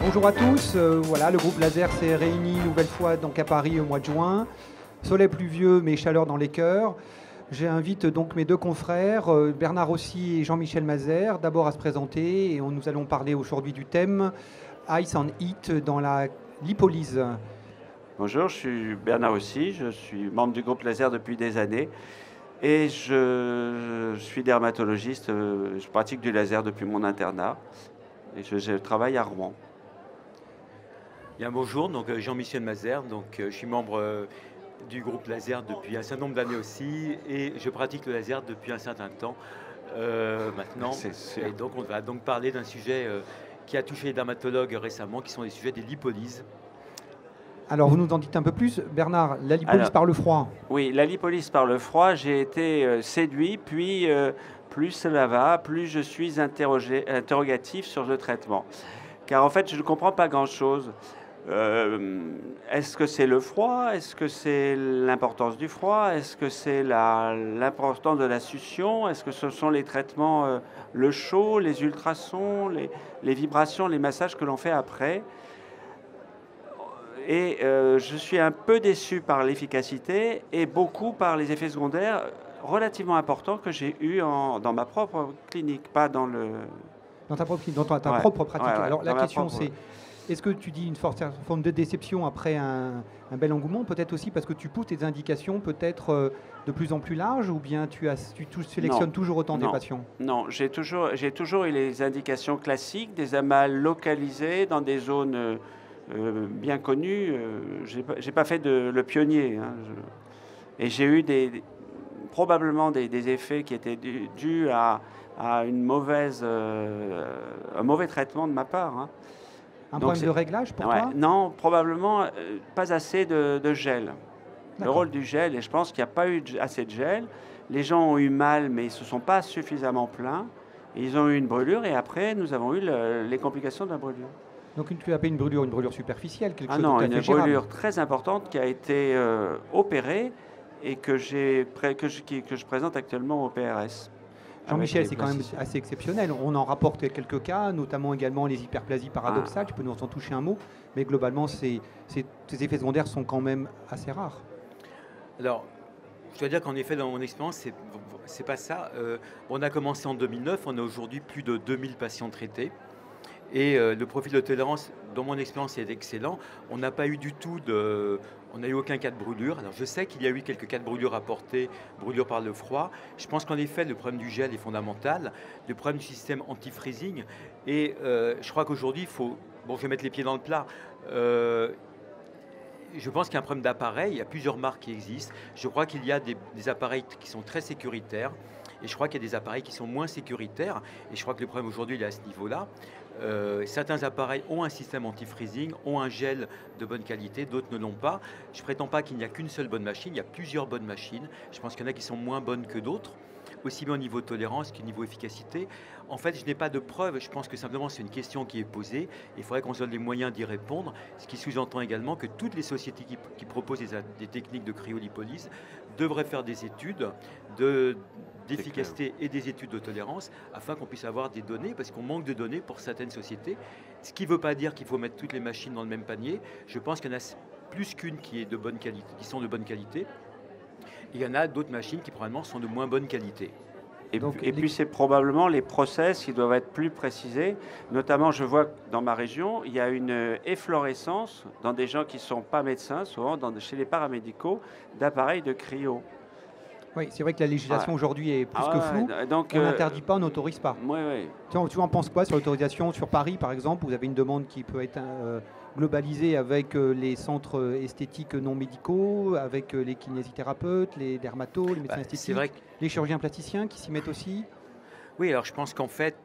Bonjour à tous, voilà, le groupe Laser s'est réuni une nouvelle fois donc à Paris au mois de juin. Soleil pluvieux mais chaleur dans les cœurs. J'invite donc mes deux confrères, Bernard Rossi et Jean-Michel Mazer, d'abord à se présenter et nous allons parler aujourd'hui du thème Ice and Heat dans la lipolyse. Bonjour, je suis Bernard Rossi, je suis membre du groupe Laser depuis des années et je suis dermatologiste, je pratique du laser depuis mon internat et je travaille à Rouen. Bien, bonjour, donc Jean-Michel Mazer, je suis membre du groupe Laser depuis un certain nombre d'années aussi et je pratique le laser depuis un certain temps maintenant. Et donc on va donc parler d'un sujet qui a touché les dermatologues récemment, qui sont les sujets des lipolyses. Alors vous nous en dites un peu plus, Bernard, la lipolyse par le froid. Oui, la lipolyse par le froid, j'ai été séduit, puis plus cela va, plus je suis interrogatif sur le traitement. Car en fait, je ne comprends pas grand-chose. Est-ce que c'est le froid? Est-ce que c'est l'importance du froid? Est-ce que c'est l'importance de la succion? Est-ce que ce sont les traitements, le chaud, les ultrasons, les vibrations, les massages que l'on fait après? Et je suis un peu déçu par l'efficacité et beaucoup par les effets secondaires relativement importants que j'ai eus dans ma propre clinique, pas dans le... Dans ta propre, dans ta propre pratique. Ouais, alors la question propre... c'est, est-ce que tu dis une forme de déception après un bel engouement? Peut-être aussi parce que tu pousses tes indications peut-être de plus en plus larges, ou bien tu sélectionnes toujours autant des patients? Non, j'ai toujours eu les indications classiques, des amas localisés dans des zones bien connues. J'ai pas fait le pionnier. Hein, et j'ai eu probablement des effets qui étaient dus à un mauvais traitement de ma part. Hein. Un problème de réglage pour toi? Non, probablement pas assez de gel. Le rôle du gel, et je pense qu'il n'y a pas eu assez de gel. Les gens ont eu mal, mais ils ne se sont pas suffisamment plaints. Ils ont eu une brûlure, et après, nous avons eu les complications de la brûlure. Donc tu as pas une brûlure superficielle, quelque chose non, de tout à fait une brûlure gérable. très importante qui a été opérée et que je présente actuellement au PRS. Jean-Michel, c'est quand même assez exceptionnel. On en rapporte quelques cas, notamment également les hyperplasies paradoxales. Tu peux nous en toucher un mot, mais globalement, ces effets secondaires sont quand même assez rares. Alors, je dois dire qu'en effet, dans mon expérience, c'est pas ça. On a commencé en 2009, on a aujourd'hui plus de 2000 patients traités. Et le profil de tolérance, dans mon expérience, est excellent. On n'a pas eu du tout on n'a eu aucun cas de brûlure. Alors je sais qu'il y a eu quelques cas de brûlure apportés, brûlure par le froid. Je pense qu'en effet, le problème du gel est fondamental, le problème du système anti-freezing. Et je crois qu'aujourd'hui, il faut... Bon, je vais mettre les pieds dans le plat. Je pense qu'il y a un problème d'appareil. Il y a plusieurs marques qui existent. Je crois qu'il y a des appareils qui sont très sécuritaires. Et je crois qu'il y a des appareils qui sont moins sécuritaires. Et je crois que le problème aujourd'hui, il est à ce niveau-là. Certains appareils ont un système anti-freezing, ont un gel de bonne qualité, d'autres ne l'ont pas. Je ne prétends pas qu'il n'y a qu'une seule bonne machine, il y a plusieurs bonnes machines. Je pense qu'il y en a qui sont moins bonnes que d'autres, aussi bien au niveau tolérance qu'au niveau efficacité. En fait, je n'ai pas de preuves, je pense que simplement c'est une question qui est posée. Il faudrait qu'on se donne les moyens d'y répondre, ce qui sous-entend également que toutes les sociétés qui proposent des techniques de cryolipolyse devraient faire des études d'efficacité et des études de tolérance afin qu'on puisse avoir des données, parce qu'on manque de données pour certaines sociétés. Ce qui ne veut pas dire qu'il faut mettre toutes les machines dans le même panier. Je pense qu'il y en a plus qu'une qui sont de bonne qualité. Il y en a d'autres machines qui probablement sont de moins bonne qualité. Et puis c'est probablement les process qui doivent être plus précisés. Notamment, je vois que dans ma région, il y a une efflorescence dans des gens qui ne sont pas médecins, souvent chez les paramédicaux, d'appareils de cryo. Oui, c'est vrai que la législation aujourd'hui est plus que floue. Donc, on n'interdit pas, on n'autorise pas. Oui. Tu en penses quoi sur l'autorisation sur Paris, par exemple? Vous avez une demande qui peut être globalisée avec les centres esthétiques non médicaux, avec les kinésithérapeutes, les dermatos, les médecins esthétiques, les chirurgiens plasticiens qui s'y mettent aussi. Oui, alors je pense qu'en fait,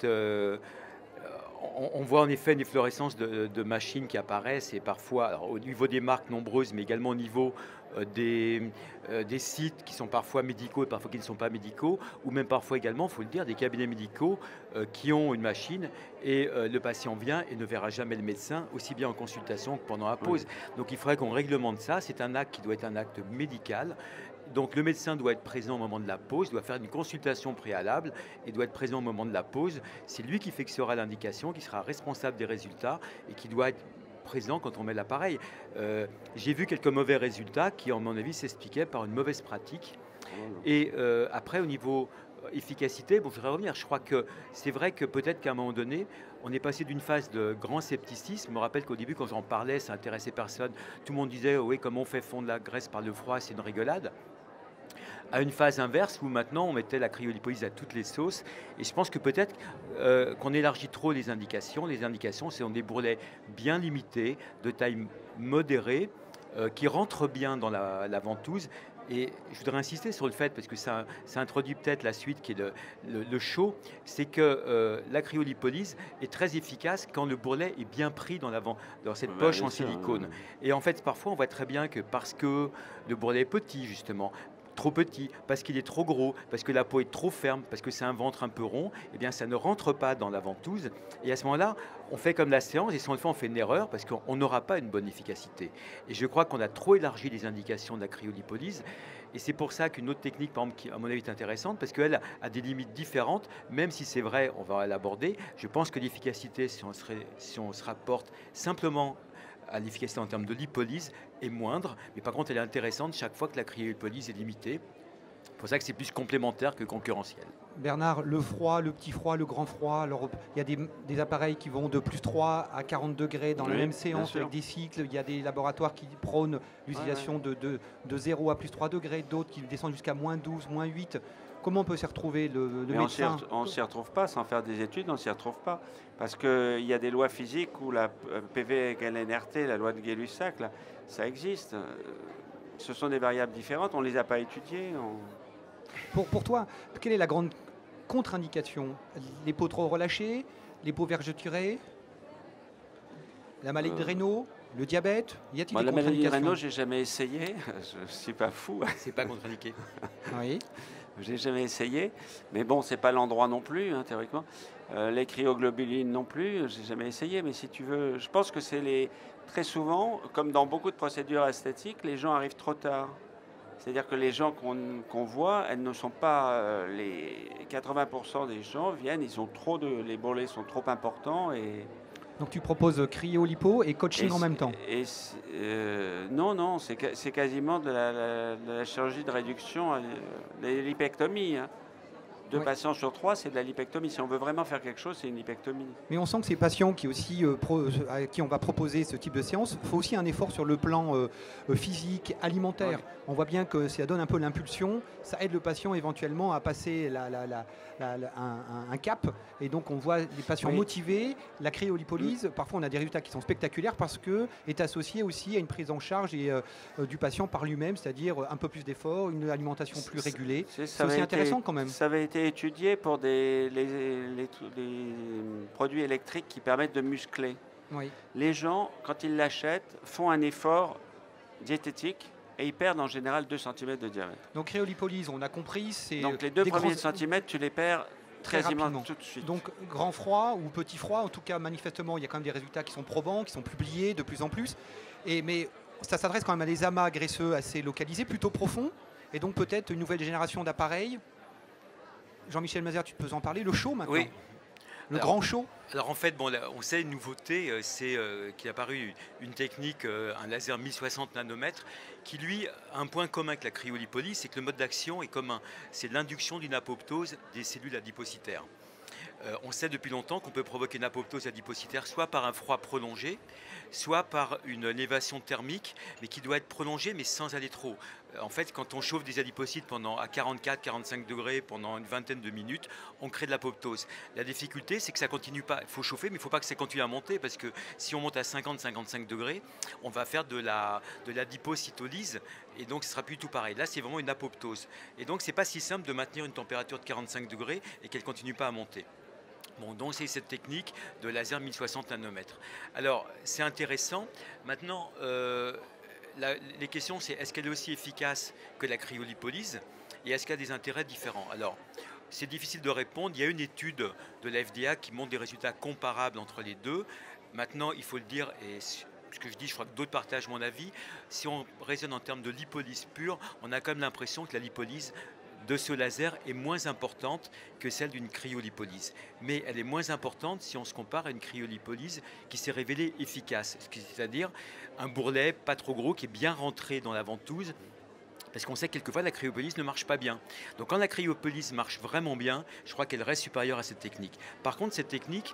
on voit en effet une efflorescence de machines qui apparaissent, et parfois, alors, au niveau des marques nombreuses, mais également au niveau des sites qui sont parfois médicaux et parfois qui ne sont pas médicaux, ou même parfois également, il faut le dire, des cabinets médicaux qui ont une machine et le patient vient et ne verra jamais le médecin, aussi bien en consultation que pendant la pause. Donc il faudrait qu'on réglemente ça. C'est un acte qui doit être un acte médical Donc le médecin doit être présent au moment de la pose, doit faire une consultation préalable et doit être présent au moment de la pose. C'est lui qui fixera l'indication, qui sera responsable des résultats et qui doit être présent quand on met l'appareil. J'ai vu quelques mauvais résultats qui, à mon avis, s'expliquaient par une mauvaise pratique. Et après, au niveau efficacité, bon, je voudrais revenir. Je crois que c'est vrai que peut-être qu'à un moment donné, on est passé d'une phase de grand scepticisme. Je me rappelle qu'au début, quand j'en parlais, ça intéressait personne. Tout le monde disait, oui, comment on fait fondre la graisse par le froid, c'est une rigolade. À une phase inverse où maintenant on mettait la cryolipolyse à toutes les sauces. Et je pense que peut-être qu'on élargit trop les indications. Les indications, c'est des bourrelets bien limités, de taille modérée, qui rentrent bien dans la ventouse. Et je voudrais insister sur le fait, parce que ça introduit peut-être la suite qui est le chaud, c'est que la cryolipolyse est très efficace quand le bourrelet est bien pris dans cette poche en silicone. Et en fait, parfois, on voit très bien que parce que le bourrelet est petit, justement, trop petit, parce qu'il est trop gros, parce que la peau est trop ferme, parce que c'est un ventre un peu rond, eh bien ça ne rentre pas dans la ventouse. Et à ce moment-là, on fait comme la séance, et si on le fait, on fait une erreur, parce qu'on n'aura pas une bonne efficacité. Et je crois qu'on a trop élargi les indications de la cryolipolyse, et c'est pour ça qu'une autre technique, par exemple, qui à mon avis est intéressante, parce qu'elle a des limites différentes, même si c'est vrai, on va l'aborder. Je pense que l'efficacité, si on se rapporte simplement à l'efficacité en termes de lipolyse est moindre, mais par contre elle est intéressante chaque fois que la cryolipolyse est limitée. C'est pour ça que c'est plus complémentaire que concurrentiel. Bernard, le froid, le petit froid, le grand froid, alors il y a des appareils qui vont de plus 3 à 40 degrés dans la même séance avec des cycles. Il y a des laboratoires qui prônent l'utilisation de 0 à plus 3 degrés, d'autres qui descendent jusqu'à moins 12, moins 8. Comment on peut s'y retrouver le médecin? On ne s'y retrouve pas, sans faire des études, on ne s'y retrouve pas. Parce qu'il y a des lois physiques où la PV égale NRT, la loi de Gay-Lussac, ça existe. Ce sont des variables différentes, on ne les a pas étudiées. Pour toi, quelle est la grande contre-indication? Les peaux trop relâchées, les peaux vergeturées, la maladie de Raynaud, le diabète? Y a-t-il des la maladie de contre-indications? Raynaud, j'ai jamais essayé. Je ne suis pas fou. C'est pas contre-indiqué. Oui. J'ai jamais essayé, mais bon, c'est pas l'endroit non plus, hein, théoriquement. Les cryoglobulines non plus, j'ai jamais essayé, mais si tu veux, je pense que c'est très souvent, comme dans beaucoup de procédures esthétiques, les gens arrivent trop tard. C'est-à-dire que les gens qu'on voit, elles ne sont pas les 80% des gens viennent, les bourrelets sont trop importants et Donc tu proposes cryo-lipo et coaching en même temps? Non, c'est quasiment de la chirurgie de réduction, de l'hypectomie. Hein. 2 patients sur 3, c'est de la lipectomie. Si on veut vraiment faire quelque chose, c'est une lipectomie. Mais on sent que ces patients à qui on va proposer ce type de séance, il faut aussi un effort sur le plan physique, alimentaire. Ouais. On voit bien que ça donne un peu l'impulsion, ça aide le patient éventuellement à passer un cap. Et donc on voit les patients motivés. La cryolipolyse, parfois on a des résultats qui sont spectaculaires parce que est associé aussi à une prise en charge du patient par lui-même, c'est-à-dire un peu plus d'efforts, une alimentation plus régulée. C'est aussi intéressant quand même. Ça avait été étudié pour les produits électriques qui permettent de muscler. Oui. Les gens, quand ils l'achètent, font un effort diététique et ils perdent en général 2 cm de diamètre. Donc cryolipolyse, on a compris, c'est... Donc les 2 premiers centimètres, tu les perds très rapidement, tout de suite. Donc grand froid ou petit froid, en tout cas manifestement, il y a quand même des résultats qui sont probants, qui sont publiés de plus en plus. Mais ça s'adresse quand même à des amas graisseux assez localisés, plutôt profonds, et donc peut-être une nouvelle génération d'appareils. Jean-Michel Mazère, tu peux en parler. Le chaud maintenant. Oui. Grand chaud. Alors en fait, on sait une nouveauté, c'est qu'il est apparu une technique, un laser 1060 nanomètres, qui lui a un point commun avec la cryolipolyse, c'est que le mode d'action est commun. C'est l'induction d'une apoptose des cellules adipocytaires. On sait depuis longtemps qu'on peut provoquer une apoptose adipocytaire soit par un froid prolongé, soit par une élévation thermique, mais qui doit être prolongée, mais sans aller trop. En fait, quand on chauffe des adipocytes à 44-45 degrés pendant une vingtaine de minutes, on crée de l'apoptose. La difficulté, c'est que ça continue pas. Il faut chauffer, mais il ne faut pas que ça continue à monter, parce que si on monte à 50-55 degrés, on va faire de l'adipocytolyse, et donc ce sera plus tout pareil. Là, c'est vraiment une apoptose. Et donc, c'est pas si simple de maintenir une température de 45 degrés et qu'elle continue pas à monter. Bon, donc c'est cette technique de laser 1060 nanomètres. Alors, c'est intéressant. Maintenant, les questions, c'est est-ce qu'elle est aussi efficace que la cryolipolyse et est-ce qu'il y a des intérêts différents? Alors, c'est difficile de répondre. Il y a une étude de la FDA qui montre des résultats comparables entre les deux. Maintenant, il faut le dire, et ce que je dis, je crois que d'autres partagent mon avis. Si on raisonne en termes de lipolyse pure, on a quand même l'impression que la lipolyse de ce laser est moins importante que celle d'une cryolipolyse. Mais elle est moins importante si on se compare à une cryolipolyse qui s'est révélée efficace, c'est-à-dire un bourrelet pas trop gros qui est bien rentré dans la ventouse. Parce qu'on sait que quelquefois la cryolipolyse ne marche pas bien. Donc quand la cryolipolyse marche vraiment bien, je crois qu'elle reste supérieure à cette technique. Par contre, cette technique,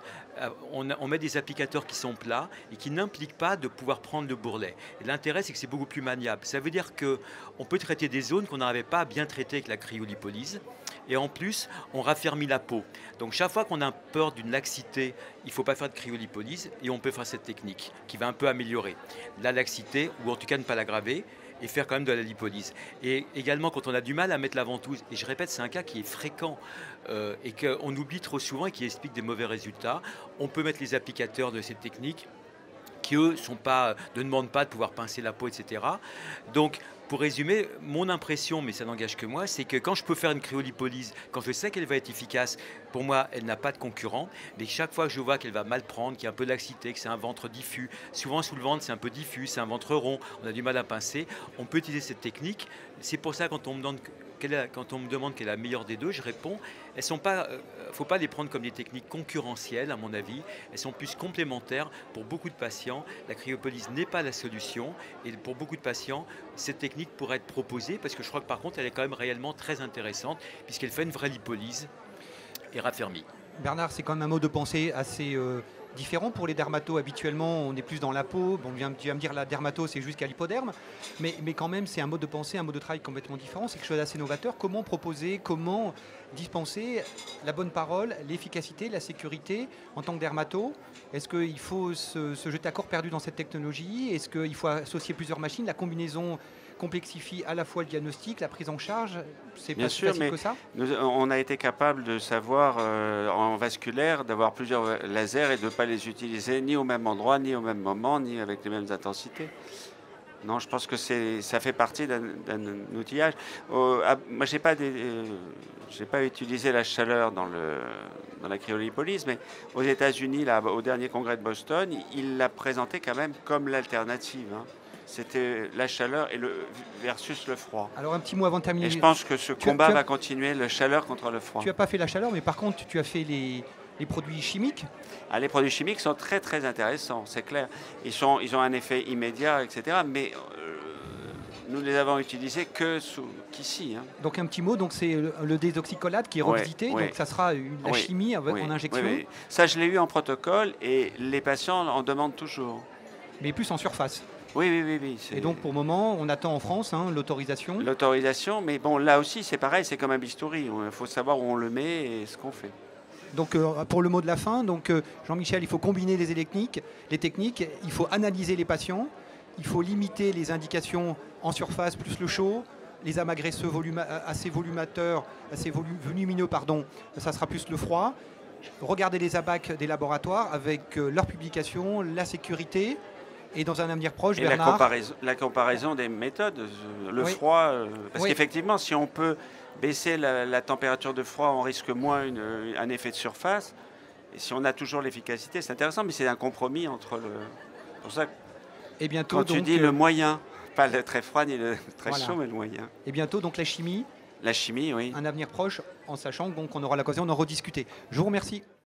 on met des applicateurs qui sont plats et qui n'impliquent pas de pouvoir prendre le bourrelet. Et l'intérêt, c'est que c'est beaucoup plus maniable. Ça veut dire qu'on peut traiter des zones qu'on n'arrivait pas à bien traiter avec la cryolipolyse. Et en plus, on raffermit la peau. Donc chaque fois qu'on a peur d'une laxité, il ne faut pas faire de cryolipolyse et on peut faire cette technique qui va un peu améliorer la laxité, ou en tout cas ne pas l'aggraver, et faire quand même de la lipolyse. Et également, quand on a du mal à mettre la ventouse, et je répète, c'est un cas qui est fréquent et qu'on oublie trop souvent et qui explique des mauvais résultats, on peut mettre les applicateurs de cette technique qui, eux, ne demandent pas de pouvoir pincer la peau, etc. Donc, pour résumer, mon impression, mais ça n'engage que moi, c'est que quand je peux faire une cryolipolyse, quand je sais qu'elle va être efficace, pour moi, elle n'a pas de concurrent. Mais chaque fois que je vois qu'elle va mal prendre, qu'il y a un peu de laxité, que c'est un ventre diffus, souvent sous le ventre, c'est un peu diffus, c'est un ventre rond, on a du mal à pincer, on peut utiliser cette technique. C'est pour ça, quand on me demande quelle est la meilleure des deux, je réponds, elles sont pas, faut pas les prendre comme des techniques concurrentielles, à mon avis. Elles sont plus complémentaires pour beaucoup de patients. La cryolipolyse n'est pas la solution. Et pour beaucoup de patients, cette technique pourrait être proposée parce que je crois que par contre, elle est quand même réellement très intéressante puisqu'elle fait une vraie lipolyse et raffermie. Bernard, c'est quand même un mode de pensée assez différent pour les dermatos. Habituellement, on est plus dans la peau. Bon, tu vas me dire la dermato, c'est jusqu'à l'hypoderme. Mais quand même, c'est un mode de pensée, un mode de travail complètement différent. C'est quelque chose d'assez novateur. Comment proposer, comment dispenser la bonne parole, l'efficacité, la sécurité en tant que dermato? Est-ce qu'il faut se jeter à corps perdu dans cette technologie? Est-ce qu'il faut associer plusieurs machines? La combinaison complexifie à la fois le diagnostic, la prise en charge. C'est pas si facile que ça. On a été capable de savoir en vasculaire d'avoir plusieurs lasers et de ne pas les utiliser ni au même endroit, ni au même moment, ni avec les mêmes intensités. Non, je pense que ça fait partie d'un outillage. Moi, j'ai pas utilisé la chaleur dans la cryolipolyse, mais aux États-Unis, au dernier congrès de Boston, il l'a présenté quand même comme l'alternative. Hein. C'était la chaleur versus le froid. Alors un petit mot avant de terminer. Et je pense que ce combat va continuer, la chaleur contre le froid. Tu n'as pas fait la chaleur, mais par contre, tu as fait les produits chimiques. Les produits chimiques sont très très intéressants, c'est clair. Ils ont un effet immédiat, etc. Mais nous ne les avons utilisés qu'ici. Hein. Donc un petit mot, donc c'est le désoxycholate qui est revisité, donc ça sera la chimie en injection. Oui. Ça, je l'ai eu en protocole et les patients en demandent toujours. Mais plus en surface. Oui. Et donc pour le moment, on attend en France l'autorisation. L'autorisation, mais bon, là aussi, c'est pareil, c'est comme un bistouri. Il faut savoir où on le met et ce qu'on fait. Donc pour le mot de la fin, donc Jean-Michel, il faut combiner les techniques, il faut analyser les patients, il faut limiter les indications en surface plus le chaud, les amas graisseux assez volumineux, ça sera plus le froid. Regardez les ABAC des laboratoires avec leurs publications, la sécurité. Et dans un avenir proche, et Bernard... la comparaison des méthodes, le froid, parce qu'effectivement, si on peut baisser la température de froid, on risque moins un effet de surface. Et si on a toujours l'efficacité, c'est intéressant, mais c'est un compromis entre le... C'est pour ça que et bientôt, quand tu dis le moyen, pas le très froid ni le très chaud, mais le moyen. Et bientôt, donc la chimie. La chimie, oui. Un avenir proche, en sachant qu'on aura l'occasion d'en rediscuter. Je vous remercie.